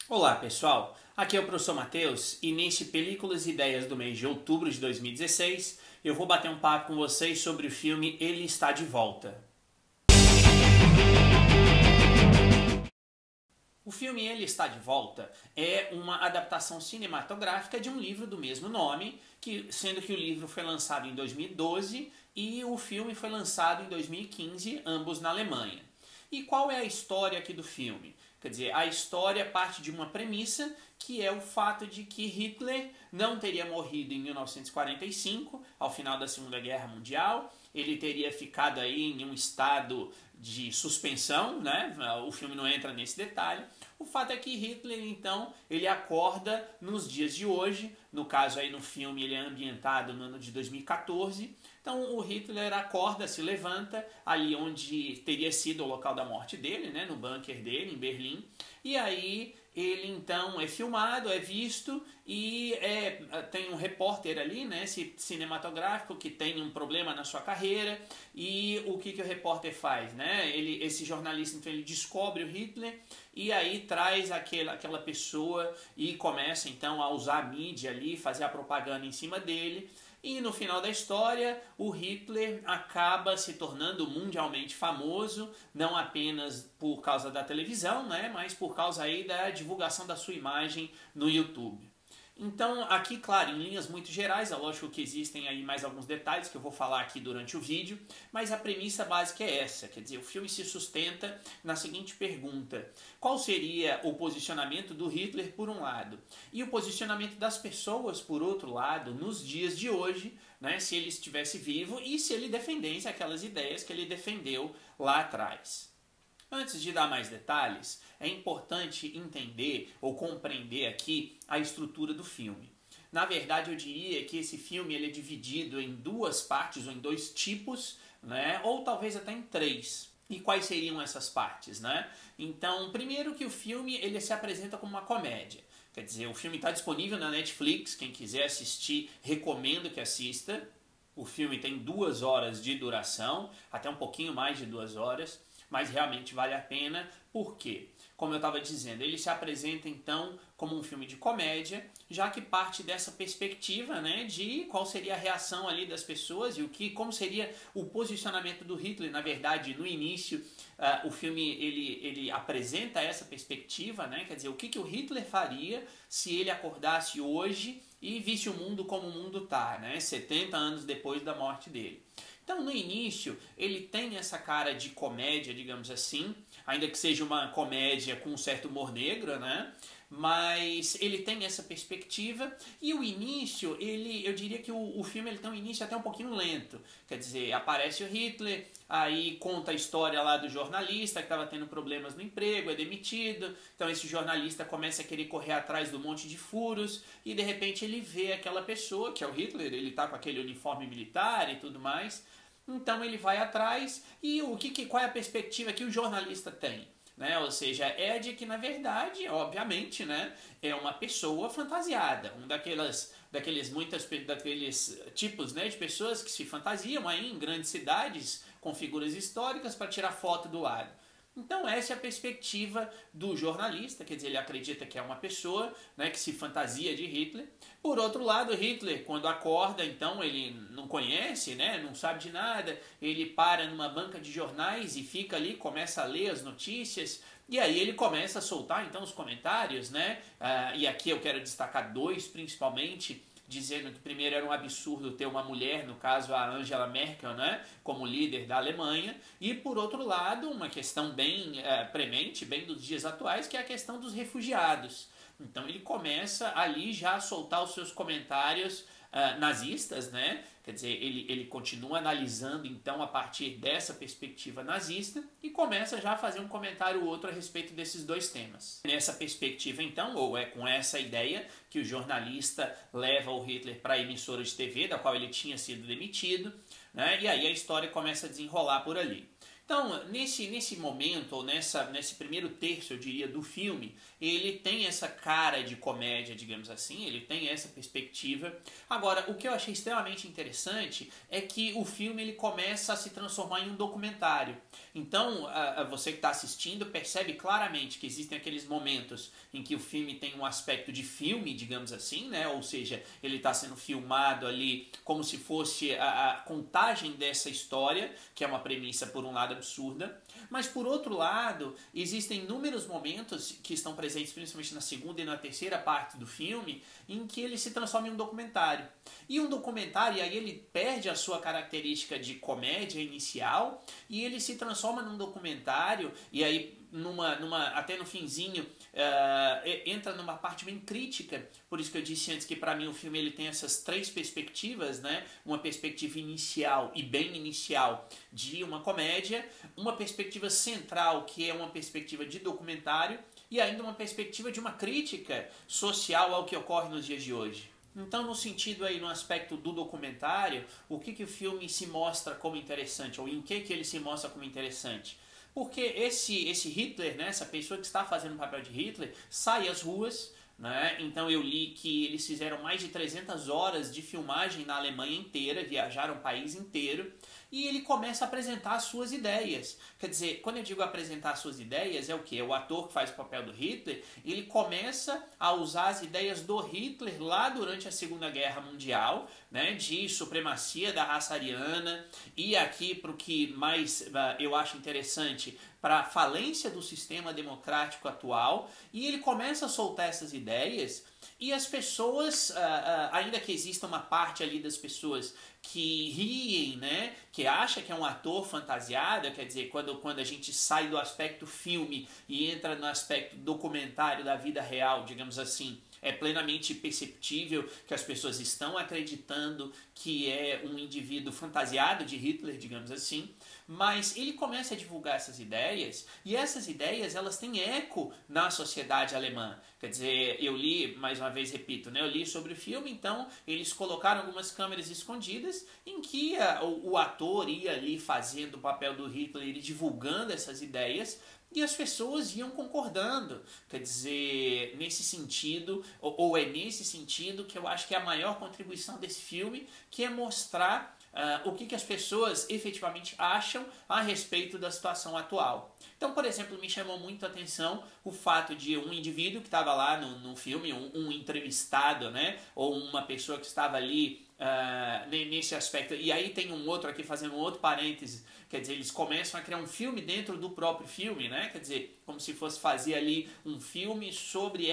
Olá pessoal, aqui é o professor Matheus e neste Películas e Ideias do mês de outubro de 2016 eu vou bater um papo com vocês sobre o filme Ele Está de Volta. O filme Ele Está de Volta é uma adaptação cinematográfica de um livro do mesmo nome, sendo que o livro foi lançado em 2012 e o filme foi lançado em 2015, ambos na Alemanha. E qual é a história aqui do filme? Quer dizer, a história parte de uma premissa que é o fato de que Hitler não teria morrido em 1945, ao final da Segunda Guerra Mundial. Ele teria ficado aí em um estado de suspensão, né? O filme não entra nesse detalhe. O fato é que Hitler, então, ele acorda nos dias de hoje. No caso aí no filme ele é ambientado no ano de 2014. Então o Hitler acorda, se levanta ali onde teria sido o local da morte dele, né? No bunker dele, em Berlim. E aí ele então é filmado, é visto e tem um repórter ali, né, cinematográfico que tem um problema na sua carreira. E o que o repórter faz, né? Esse jornalista então ele descobre o Hitler e aí traz aquela pessoa e começa então a usar a mídia ali, fazer a propaganda em cima dele. E no final da história, o Hitler acaba se tornando mundialmente famoso, não apenas por causa da televisão, né, mas por causa aí da divulgação da sua imagem no YouTube. Então, aqui, claro, em linhas muito gerais, é lógico que existem aí mais alguns detalhes que eu vou falar aqui durante o vídeo, mas a premissa básica é essa, quer dizer, o filme se sustenta na seguinte pergunta: qual seria o posicionamento do Hitler por um lado e o posicionamento das pessoas por outro lado nos dias de hoje, né, se ele estivesse vivo e se ele defendesse aquelas ideias que ele defendeu lá atrás. Antes de dar mais detalhes, é importante entender ou compreender aqui a estrutura do filme. Na verdade, eu diria que esse filme ele é dividido em duas partes ou em dois tipos, né? Ou talvez até em três. E quais seriam essas partes, né? Então, primeiro que o filme ele se apresenta como uma comédia. Quer dizer, o filme está disponível na Netflix, quem quiser assistir, recomendo que assista. O filme tem 2 horas de duração, até um pouquinho mais de 2 horas. Mas realmente vale a pena, porque, como eu estava dizendo, ele se apresenta então como um filme de comédia, já que parte dessa perspectiva, né, de qual seria a reação ali das pessoas e como seria o posicionamento do Hitler. Na verdade, no início, o filme ele apresenta essa perspectiva, né, quer dizer, o que o Hitler faria se ele acordasse hoje e visse o mundo como o mundo está, né, 70 anos depois da morte dele. Então, no início, ele tem essa cara de comédia, digamos assim, ainda que seja uma comédia com um certo humor negro, né? Mas ele tem essa perspectiva e o início, eu diria que o filme ele tem um início até um pouquinho lento. Quer dizer, aparece o Hitler, aí conta a história lá do jornalista que estava tendo problemas no emprego, é demitido. Então esse jornalista começa a querer correr atrás do monte de furos e de repente ele vê aquela pessoa, que é o Hitler, ele está com aquele uniforme militar e tudo mais. Então ele vai atrás e qual é a perspectiva que o jornalista tem? Né? Ou seja, é de que na verdade, obviamente, né, é uma pessoa fantasiada, daqueles tipos, né, de pessoas que se fantasiam aí em grandes cidades com figuras históricas para tirar foto do lado. Então essa é a perspectiva do jornalista, quer dizer, ele acredita que é uma pessoa, né, que se fantasia de Hitler. Por outro lado, Hitler, quando acorda, então ele não conhece, né, não sabe de nada, ele para numa banca de jornais e fica ali, começa a ler as notícias, e aí ele começa a soltar então os comentários, né, e aqui eu quero destacar dois principalmente, dizendo que primeiro era um absurdo ter uma mulher, no caso a Angela Merkel, né, como líder da Alemanha, e por outro lado uma questão bem premente, bem dos dias atuais, que é a questão dos refugiados. Então ele começa ali já a soltar os seus comentários nazistas, né? Quer dizer, ele continua analisando então a partir dessa perspectiva nazista e começa já a fazer um comentário ou outro a respeito desses dois temas. Nessa perspectiva então, ou é com essa ideia que o jornalista leva o Hitler para a emissora de TV, da qual ele tinha sido demitido, né? E aí a história começa a desenrolar por ali. Então, nesse momento, ou nesse primeiro terço, eu diria, do filme, ele tem essa cara de comédia, digamos assim, ele tem essa perspectiva. Agora, o que eu achei extremamente interessante é que o filme ele começa a se transformar em um documentário. Então, você que está assistindo percebe claramente que existem aqueles momentos em que o filme tem um aspecto de filme, digamos assim, né? Ou seja, ele está sendo filmado ali como se fosse a contagem dessa história, que é uma premissa, por um lado, absurda. Mas, por outro lado, existem inúmeros momentos que estão presentes, principalmente na segunda e na terceira parte do filme, em que ele se transforma em um documentário. E um documentário, e aí ele perde a sua característica de comédia inicial, e ele se transforma num documentário, e aí até no finzinho entra numa parte bem crítica. Por isso que eu disse antes que para mim o filme ele tem essas três perspectivas, né? Uma perspectiva inicial e bem inicial de uma comédia, uma perspectiva central que é uma perspectiva de documentário e ainda uma perspectiva de uma crítica social ao que ocorre nos dias de hoje. Então, no sentido aí, no aspecto do documentário, o que o filme se mostra como interessante, ou em que ele se mostra como interessante? Porque esse Hitler, né, essa pessoa que está fazendo o papel de Hitler, sai às ruas, né? Então eu li que eles fizeram mais de 300 horas de filmagem na Alemanha inteira, viajaram o país inteiro, e ele começa a apresentar as suas ideias. Quer dizer, quando eu digo apresentar as suas ideias, é o quê? É o ator que faz o papel do Hitler, ele começa a usar as ideias do Hitler lá durante a Segunda Guerra Mundial, né, de supremacia da raça ariana, e aqui para o que mais eu acho interessante, para a falência do sistema democrático atual, e ele começa a soltar essas ideias, e as pessoas, ainda que exista uma parte ali das pessoas que riem, né, que acha que é um ator fantasiado, quer dizer, quando a gente sai do aspecto filme e entra no aspecto documentário da vida real, digamos assim, é plenamente perceptível que as pessoas estão acreditando que é um indivíduo fantasiado de Hitler, digamos assim, mas ele começa a divulgar essas ideias, e essas ideias elas têm eco na sociedade alemã. Quer dizer, eu li, mais uma vez repito, né, eu li sobre o filme, então eles colocaram algumas câmeras escondidas em que o ator ia ali fazendo o papel do Hitler e divulgando essas ideias, e as pessoas iam concordando. Quer dizer, nesse sentido, ou é nesse sentido que eu acho que é a maior contribuição desse filme, que é mostrar o que as pessoas efetivamente acham a respeito da situação atual. Então, por exemplo, me chamou muito a atenção o fato de um indivíduo que estava lá no filme, um entrevistado, né, ou uma pessoa que estava ali nesse aspecto. E aí tem um outro aqui fazendo um outro parêntese, quer dizer, eles começam a criar um filme dentro do próprio filme, né? Quer dizer, como se fosse fazer ali um filme sobre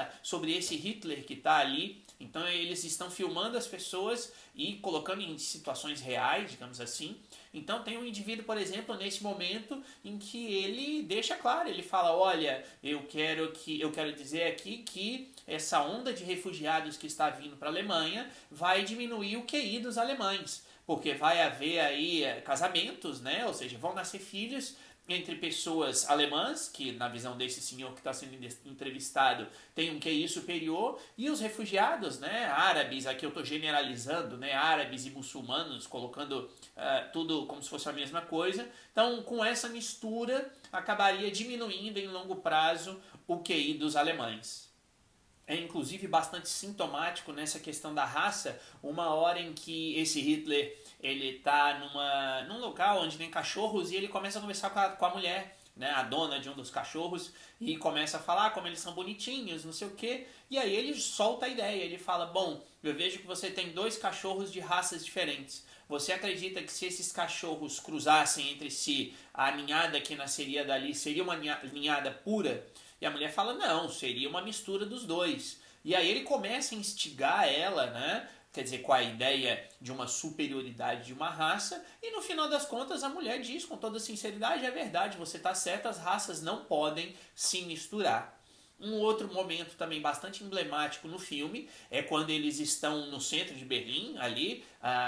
esse Hitler que está ali. Então eles estão filmando as pessoas e colocando em situações reais, digamos assim. Então tem um indivíduo, por exemplo, nesse momento em que ele deixa claro, ele fala, olha, eu quero dizer aqui que essa onda de refugiados que está vindo para a Alemanha vai diminuir o QI dos alemães, porque vai haver aí casamentos, né? Ou seja, vão nascer filhos entre pessoas alemãs, que na visão desse senhor que está sendo entrevistado tem um QI superior, e os refugiados, né, árabes, aqui eu estou generalizando, né, árabes e muçulmanos, colocando tudo como se fosse a mesma coisa. Então, com essa mistura, acabaria diminuindo em longo prazo o QI dos alemães. É inclusive bastante sintomático nessa questão da raça, uma hora em que esse Hitler ele está num local onde tem cachorros e ele começa a conversar com a mulher, né, a dona de um dos cachorros, e começa a falar como eles são bonitinhos, não sei o que, e aí ele solta a ideia, ele fala, bom, eu vejo que você tem 2 cachorros de raças diferentes. Você acredita que se esses cachorros cruzassem entre si, a ninhada que nasceria dali seria uma ninhada pura? E a mulher fala, não, seria uma mistura dos 2. E aí ele começa a instigar ela, né? Quer dizer, com a ideia de uma superioridade de uma raça, e no final das contas a mulher diz com toda sinceridade, é verdade, você está certo, as raças não podem se misturar. Um outro momento também bastante emblemático no filme é quando eles estão no centro de Berlim, ali,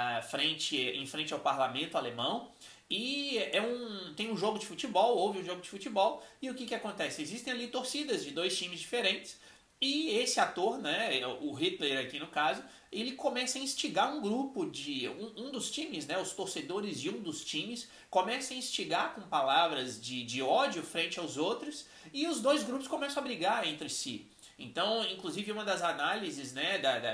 em frente ao parlamento alemão, e tem um jogo de futebol, houve um jogo de futebol, e o que acontece? Existem ali torcidas de 2 times diferentes, E esse ator, né, o Hitler aqui no caso, ele começa a instigar um grupo de um dos times, né, os torcedores de um dos times, começam a instigar com palavras de ódio frente aos outros, e os dois grupos começam a brigar entre si. Então, inclusive, uma das análises, né,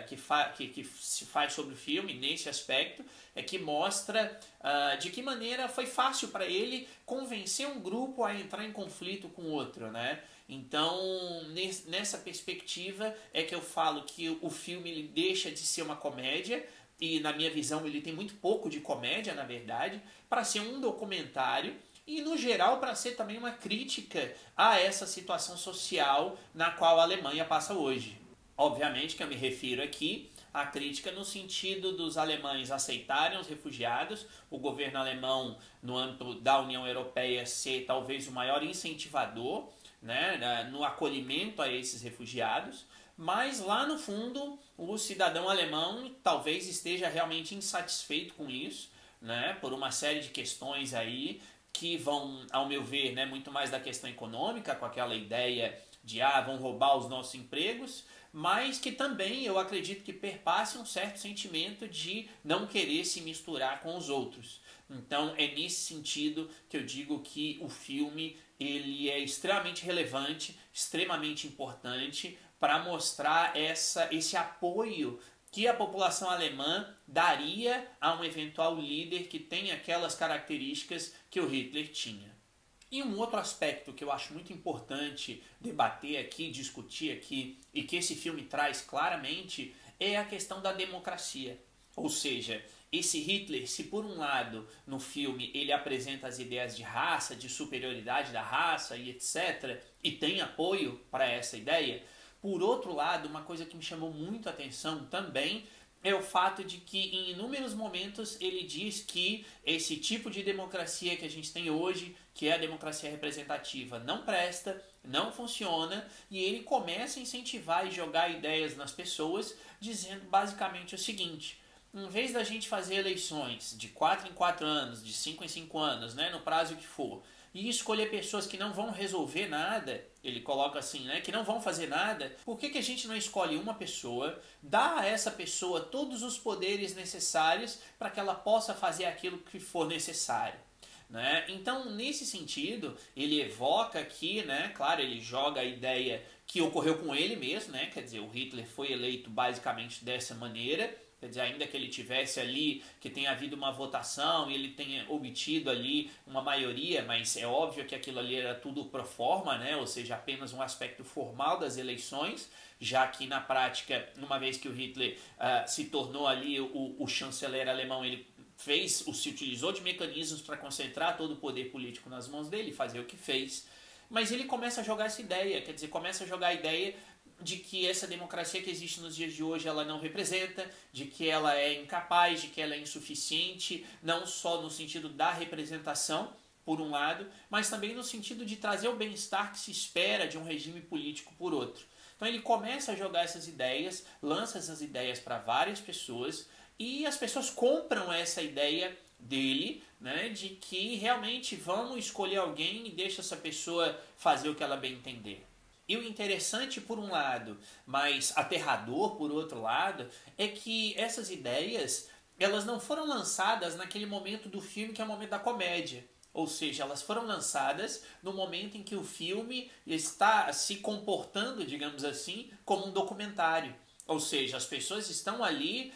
que se faz sobre o filme nesse aspecto é que mostra de que maneira foi fácil para ele convencer um grupo a entrar em conflito com o outro, né? Então, nessa perspectiva é que eu falo que o filme ele deixa de ser uma comédia, e na minha visão ele tem muito pouco de comédia, na verdade, para ser um documentário e, no geral, para ser também uma crítica a essa situação social na qual a Alemanha passa hoje. Obviamente que eu me refiro aqui à crítica no sentido dos alemães aceitarem os refugiados, o governo alemão, no âmbito da União Europeia, ser talvez o maior incentivador, né, no acolhimento a esses refugiados, mas lá no fundo o cidadão alemão talvez esteja realmente insatisfeito com isso, né, por uma série de questões aí que vão, ao meu ver, né, muito mais da questão econômica, com aquela ideia de vão roubar os nossos empregos, mas que também eu acredito que perpasse um certo sentimento de não querer se misturar com os outros. Então é nesse sentido que eu digo que o filme ele é extremamente relevante, extremamente importante para mostrar esse apoio que a população alemã daria a um eventual líder que tem aquelas características que o Hitler tinha. E um outro aspecto que eu acho muito importante debater aqui, discutir aqui, e que esse filme traz claramente, é a questão da democracia. Ou seja, esse Hitler, se por um lado no filme ele apresenta as ideias de raça, de superioridade da raça e etc., e tem apoio para essa ideia, por outro lado, uma coisa que me chamou muito a atenção também é o fato de que em inúmeros momentos ele diz que esse tipo de democracia que a gente tem hoje, que é a democracia representativa, não presta, não funciona, e ele começa a incentivar e jogar ideias nas pessoas, dizendo basicamente o seguinte: em vez da gente fazer eleições de 4 em 4 anos, de 5 em 5 anos, né, no prazo que for, e escolher pessoas que não vão resolver nada, ele coloca assim, né, que não vão fazer nada, por que a gente não escolhe uma pessoa, dá a essa pessoa todos os poderes necessários para que ela possa fazer aquilo que for necessário? Né? Então, nesse sentido, ele evoca aqui, né, claro, ele joga a ideia que ocorreu com ele mesmo, né, quer dizer, o Hitler foi eleito basicamente dessa maneira. Quer dizer, ainda que ele tivesse ali, que tenha havido uma votação e ele tenha obtido ali uma maioria, mas é óbvio que aquilo ali era tudo pro forma, né? Ou seja, apenas um aspecto formal das eleições, já que na prática, uma vez que o Hitler se tornou ali o chanceler alemão, ele se utilizou de mecanismos para concentrar todo o poder político nas mãos dele, fazer o que fez. Mas ele começa a jogar essa ideia, quer dizer, começa a jogar a ideia de que essa democracia que existe nos dias de hoje ela não representa, de que ela é incapaz, de que ela é insuficiente, não só no sentido da representação, por um lado, mas também no sentido de trazer o bem-estar que se espera de um regime político por outro. Então ele começa a jogar essas ideias, lança essas ideias para várias pessoas, e as pessoas compram essa ideia dele, né, de que realmente vamos escolher alguém e deixa essa pessoa fazer o que ela bem entender. E o interessante por um lado, mas aterrador por outro lado, é que essas ideias elas não foram lançadas naquele momento do filme que é o momento da comédia. Ou seja, elas foram lançadas no momento em que o filme está se comportando, digamos assim, como um documentário. Ou seja, as pessoas estão ali,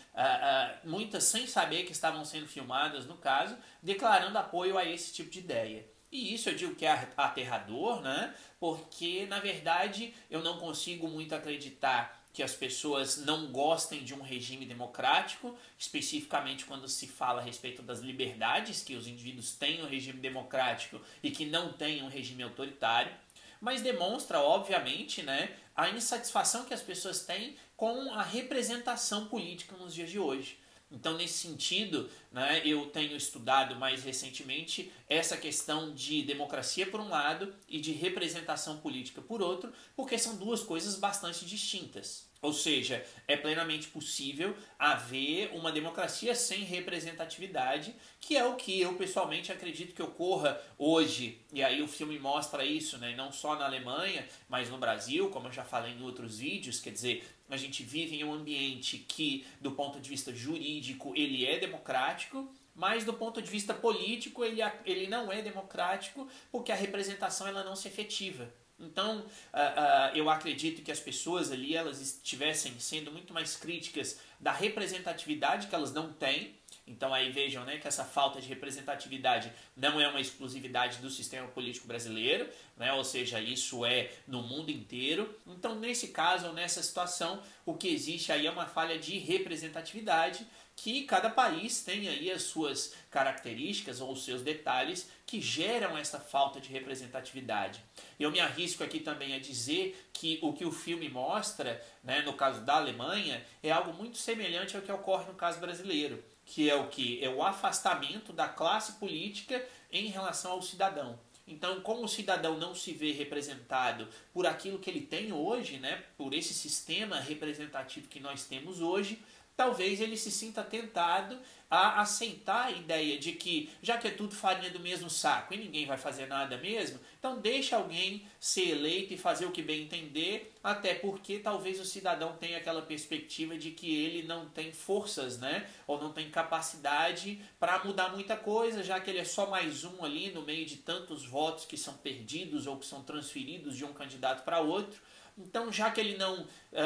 muitas sem saber que estavam sendo filmadas, no caso, declarando apoio a esse tipo de ideia. E isso eu digo que é aterrador, né? Porque, na verdade, eu não consigo muito acreditar que as pessoas não gostem de um regime democrático, especificamente quando se fala a respeito das liberdades que os indivíduos têm no regime democrático e que não têm um regime autoritário, mas demonstra, obviamente, né, a insatisfação que as pessoas têm com a representação política nos dias de hoje. Então, nesse sentido, né, eu tenho estudado mais recentemente essa questão de democracia por um lado e de representação política por outro, porque são duas coisas bastante distintas. Ou seja, é plenamente possível haver uma democracia sem representatividade, que é o que eu pessoalmente acredito que ocorra hoje. E aí o filme mostra isso, né? Não só na Alemanha, mas no Brasil, como eu já falei em outros vídeos. Quer dizer, a gente vive em um ambiente que, do ponto de vista jurídico, ele é democrático, mas do ponto de vista político ele não é democrático, porque a representação ela não se efetiva. Então, eu acredito que as pessoas ali elas estivessem sendo muito mais críticas da representatividade que elas não têm. Então aí vejam, né, que essa falta de representatividade não é uma exclusividade do sistema político brasileiro, né, ou seja, isso é no mundo inteiro. Então nesse caso, ou nessa situação, o que existe aí é uma falha de representatividade, que cada país tem aí as suas características ou os seus detalhes que geram essa falta de representatividade. Eu me arrisco aqui também a dizer que o que o filme mostra, né, no caso da Alemanha, é algo muito semelhante ao que ocorre no caso brasileiro, que é o que? É o afastamento da classe política em relação ao cidadão. Então, como o cidadão não se vê representado por aquilo que ele tem hoje, né, por esse sistema representativo que nós temos hoje, talvez ele se sinta tentado a aceitar a ideia de que, já que é tudo farinha do mesmo saco e ninguém vai fazer nada mesmo, então deixa alguém ser eleito e fazer o que bem entender, até porque talvez o cidadão tenha aquela perspectiva de que ele não tem forças, né, ou não tem capacidade para mudar muita coisa, já que ele é só mais um ali no meio de tantos votos que são perdidos ou que são transferidos de um candidato para outro. Então, já que ele não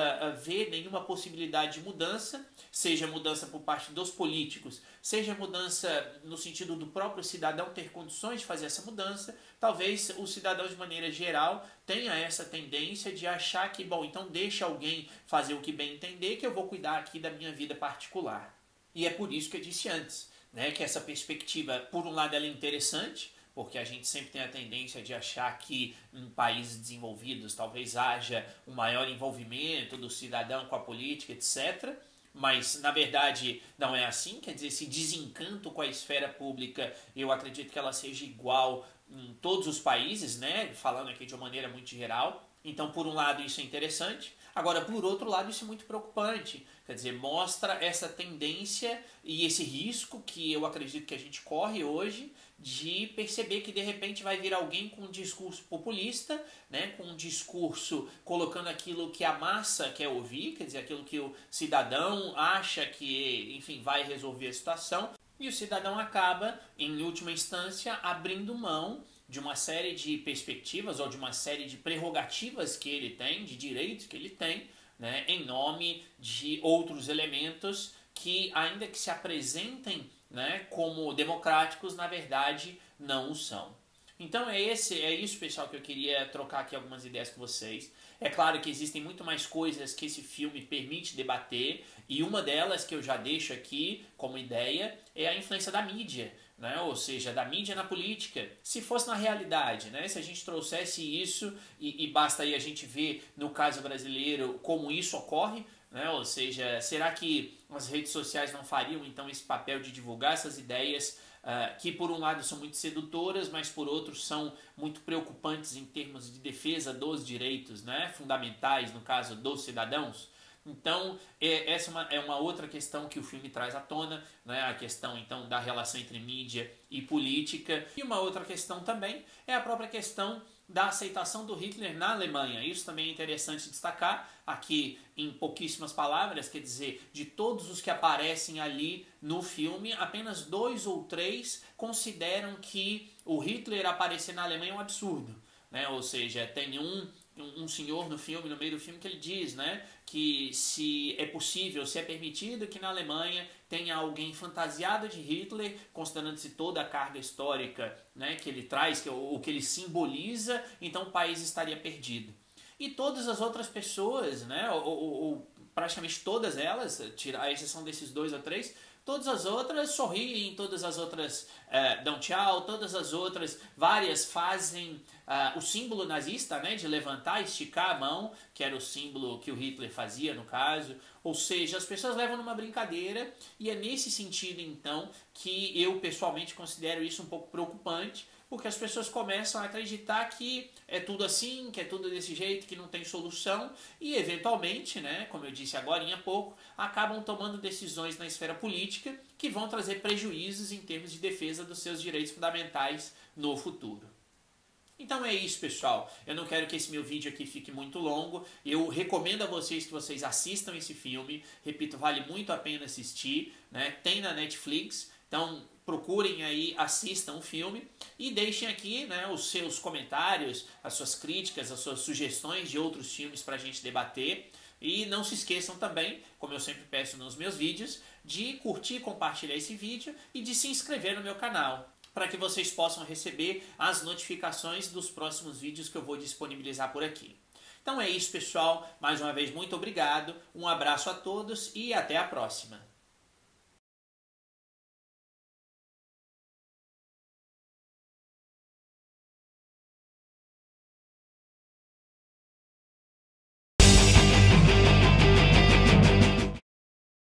vê nenhuma possibilidade de mudança, seja mudança por parte dos políticos, seja mudança no sentido do próprio cidadão ter condições de fazer essa mudança, talvez o cidadão de maneira geral tenha essa tendência de achar que, bom, então deixa alguém fazer o que bem entender, que eu vou cuidar aqui da minha vida particular. E é por isso que eu disse antes, né, que essa perspectiva, por um lado, ela é interessante, porque a gente sempre tem a tendência de achar que em países desenvolvidos talvez haja um maior envolvimento do cidadão com a política, etc. Mas, na verdade, não é assim. Quer dizer, esse desencanto com a esfera pública, eu acredito que ela seja igual em todos os países, né? Falando aqui de uma maneira muito geral. Então, por um lado, isso é interessante. Agora, por outro lado, isso é muito preocupante. Quer dizer, mostra essa tendência e esse risco que eu acredito que a gente corre hoje de perceber que de repente vai vir alguém com um discurso populista, né, com um discurso colocando aquilo que a massa quer ouvir, quer dizer, aquilo que o cidadão acha que, enfim, vai resolver a situação, e o cidadão acaba, em última instância, abrindo mão de uma série de perspectivas ou de uma série de prerrogativas que ele tem, de direitos que ele tem, né, em nome de outros elementos que, ainda que se apresentem, né, como democráticos, na verdade não o são. Então é isso, pessoal, que eu queria trocar aqui algumas ideias com vocês. É claro que existem muito mais coisas que esse filme permite debater, e uma delas que eu já deixo aqui como ideia é a influência da mídia, né? Ou seja, da mídia na política. Se fosse na realidade, né? Se a gente trouxesse isso, e basta aí a gente ver no caso brasileiro como isso ocorre, né? Ou seja, será que as redes sociais não fariam então esse papel de divulgar essas ideias que por um lado são muito sedutoras, mas por outro são muito preocupantes em termos de defesa dos direitos, né, fundamentais, no caso dos cidadãos? Então, essa é uma outra questão que o filme traz à tona, né? A questão então da relação entre mídia e política. E uma outra questão também é a própria questão da aceitação do Hitler na Alemanha. Isso também é interessante destacar aqui em pouquíssimas palavras, quer dizer, de todos os que aparecem ali no filme, apenas 2 ou 3 consideram que o Hitler aparecer na Alemanha é um absurdo, né? Ou seja, tem um senhor no filme, no meio do filme, que ele diz, né, que se é possível, se é permitido que na Alemanha tenha alguém fantasiado de Hitler, considerando-se toda a carga histórica, né, que ele traz, o que ele simboliza, então o país estaria perdido. E todas as outras pessoas, né, ou praticamente todas elas, a exceção desses 2 ou 3, todas as outras sorriem, todas as outras dão tchau, todas as outras, várias fazem o símbolo nazista, né, de levantar, esticar a mão, que era o símbolo que o Hitler fazia no caso. Ou seja, as pessoas levam numa brincadeira, e é nesse sentido então que eu pessoalmente considero isso um pouco preocupante, porque as pessoas começam a acreditar que é tudo assim, que é tudo desse jeito, que não tem solução e eventualmente, né, como eu disse agora há pouco, acabam tomando decisões na esfera política que vão trazer prejuízos em termos de defesa dos seus direitos fundamentais no futuro. Então é isso, pessoal. Eu não quero que esse meu vídeo aqui fique muito longo. Eu recomendo a vocês que vocês assistam esse filme. Repito, vale muito a pena assistir, né? Tem na Netflix, então procurem aí, assistam o filme e deixem aqui, né, os seus comentários, as suas críticas, as suas sugestões de outros filmes para a gente debater. E não se esqueçam também, como eu sempre peço nos meus vídeos, de curtir e compartilhar esse vídeo e de se inscrever no meu canal, para que vocês possam receber as notificações dos próximos vídeos que eu vou disponibilizar por aqui. Então é isso, pessoal. Mais uma vez, muito obrigado. Um abraço a todos e até a próxima.